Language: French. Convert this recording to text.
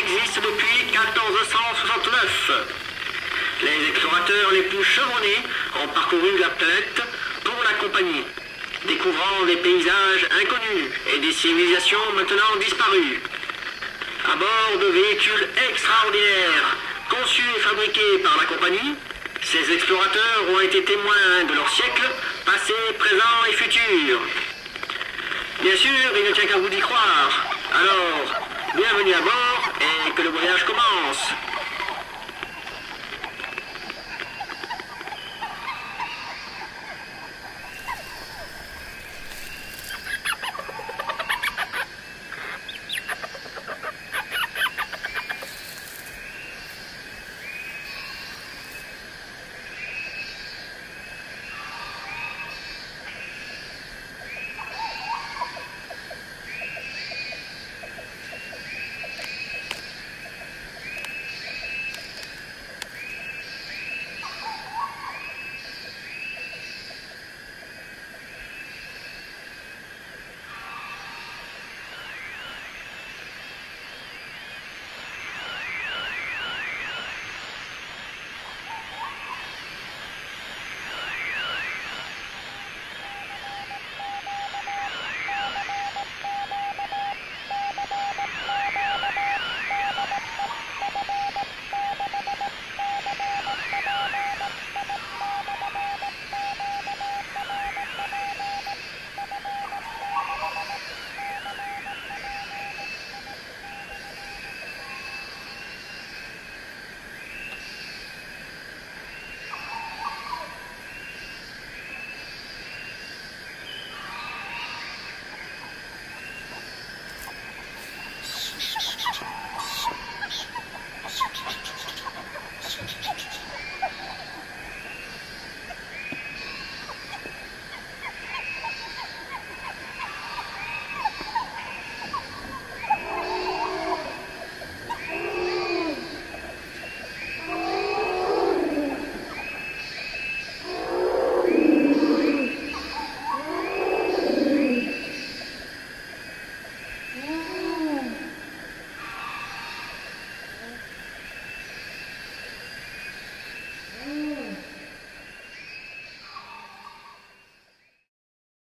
existe depuis 1469. Les explorateurs les plus chevronnés ont parcouru la planète pour la compagnie, découvrant des paysages inconnus et des civilisations maintenant disparues. À bord de véhicules extraordinaires, conçus et fabriqués par la compagnie, ces explorateurs ont été témoins de leur siècle, passé, présent et futur. Bien sûr, il ne tient qu'à vous d'y croire. Alors, bienvenue à bord et que le voyage commence.